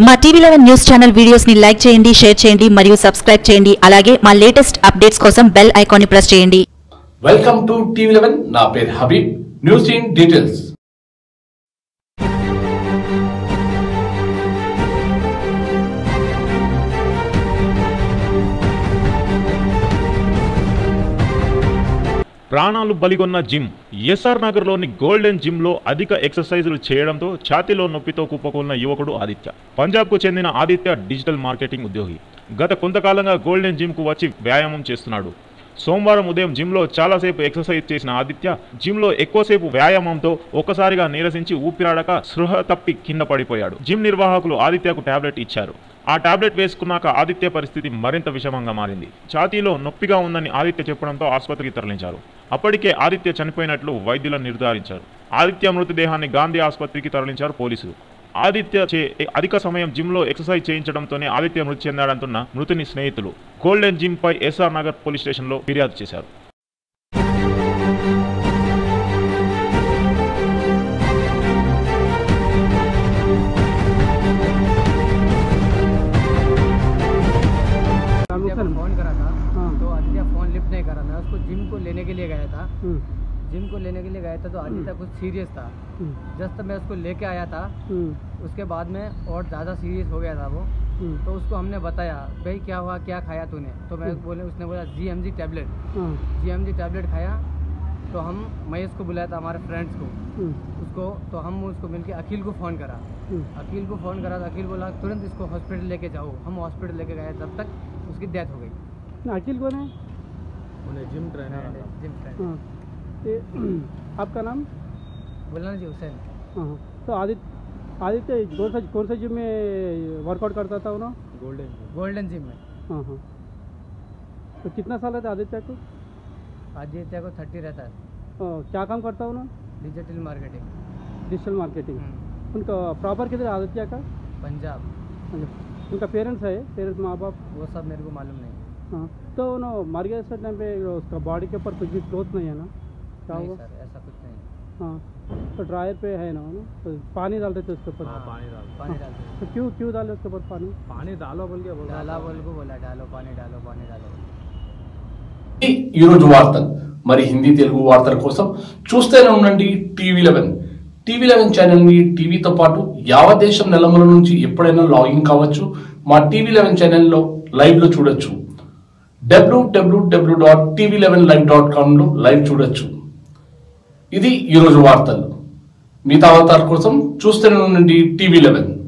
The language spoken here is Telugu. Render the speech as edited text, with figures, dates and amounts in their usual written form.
మా టీవీ11 న్యూస్ ఛానల్ వీడియోస్ ని లైక్ చేయండి, షేర్ చేయండి మరియు సబ్స్క్రైబ్ చేయండి. అలాగే మా లేటెస్ట్ అప్డేట్స్ కోసం బెల్ ఐకాన్ ని ప్రెస్ చేయండి. వెల్కమ్ టు టీవీ11. నా పేరు హబీబ్. News in details. ప్రాణాలు బలిగొన్న జిమ్. ఎస్ఆర్ నగర్లోని గోల్డెన్ జిమ్లో అధిక ఎక్సర్సైజులు చేయడంతో ఛాతీలో నొప్పితో కుప్పకొన్న యువకుడు ఆదిత్య. పంజాబ్కు చెందిన ఆదిత్య డిజిటల్ మార్కెటింగ్ ఉద్యోగి. గత కొంతకాలంగా గోల్డెన్ జిమ్కు వచ్చి వ్యాయామం చేస్తున్నాడు. సోమవారం ఉదయం జిమ్లో చాలాసేపు ఎక్సర్సైజ్ చేసిన ఆదిత్య జిమ్లో ఎక్కువసేపు వ్యాయామంతో ఒక్కసారిగా నీరసించి ఊపిరాడక స్పృహ తప్పి కింద పడిపోయాడు. జిమ్ నిర్వాహకులు ఆదిత్యకు టాబ్లెట్ ఇచ్చారు. ఆ టాబ్లెట్ వేసుకున్నాక ఆదిత్య పరిస్థితి మరింత విషమంగా మారింది. ఛాతీలో నొప్పిగా ఉందని ఆదిత్య చెప్పడంతో ఆసుపత్రికి తరలించారు. అప్పటికే ఆదిత్య చనిపోయినట్లు వైద్యులు నిర్ధారించారు. ఆదిత్య మృతదేహాన్ని గాంధీ ఆసుపత్రికి తరలించారు పోలీసులు. ఆదిత్య అధిక సమయం జిమ్లో ఎక్సర్సైజ్ చేయించడంతోనే ఆదిత్య మృతి చెందాడంటున్న మృతుని స్నేహితులు గోల్డెన్ జిమ్ పై ఎస్ఆర్ నగర్ పోలీస్ స్టేషన్లో ఫిర్యాదు చేశారు. फोन करा था तो आदित्य फोन लिफ्ट नहीं करा। मैं उसको जिम को लेने के लिए गया था। जिम को लेने के लिए गया था तो आदित्य कुछ सीरियस था। जस्ट मैं उसको लेके आया था, उसके बाद में और ज़्यादा सीरियस हो गया था वो। तो उसको हमने बताया भाई क्या हुआ, क्या खाया तूने? तो मैं उसने बोला GMG टैबलेट। GMG टैबलेट खाया। तो हम महेश को बुलाया था, हमारे फ्रेंड्स को, उसको। तो हम उसको मिलके अखिल को फ़ोन करा। अखिल को फ़ोन करा तो अखिल बोला तुरंत इसको हॉस्पिटल लेके जाओ। हम हॉस्पिटल लेके गए, तब तक उसकी डेथ हो गई। अखिल कौन है? Gym trainer. Gym trainer. आपका नाम? बोलना जी हुसैन। तो आदित्य कौन सा जिम में वर्कआउट करता था उन्होंने? गोल्डन जिम में। हाँ। तो कितना साल रहता आदित्य को? आदित्य को 30 रहता है। क्या काम करता उन्होंने? Digital marketing. Digital marketing. उनका प्रॉपर किधर आदित्य का? पंजाब। उनका पेरेंट्स है, पेरेंट्स माँ बाप? वो सब मेरे को मालूम नहीं। हाँ, तो मर गए इस टाइम पे उसका बॉडी के ऊपर कुछ भी क्लोथ नहीं है ना? क्या नहीं हुआ? सर, ऐसा कुछ नहीं। हाँ, तो ड्रायर पे है ना, तो पानी डाल देते उसके ऊपर? पानी डालते। तो क्यों डाले उसके ऊपर पानी डालो बोल के बोला। डालो पानी डालो। ఈ రోజు వార్తలు మరి హిందీ తెలుగు వార్తల కోసం చూస్తూనే ఉండండి టీవీ11. టీవీ11 ఛానల్ ని టీవీతో పాటు యావత్ దేశం నెలమల నుంచి ఎప్పుడైనా లాగిన్ కావచ్చు. మా టీవీ11 ఛానల్లో లైవ్ లో చూడొచ్చు. www.tv11live.com లో లైవ్ చూడొచ్చు. ఇది ఈ రోజు వార్తలు. మిగతా వార్తల కోసం చూస్తూనే ఉండండి టీవీ11.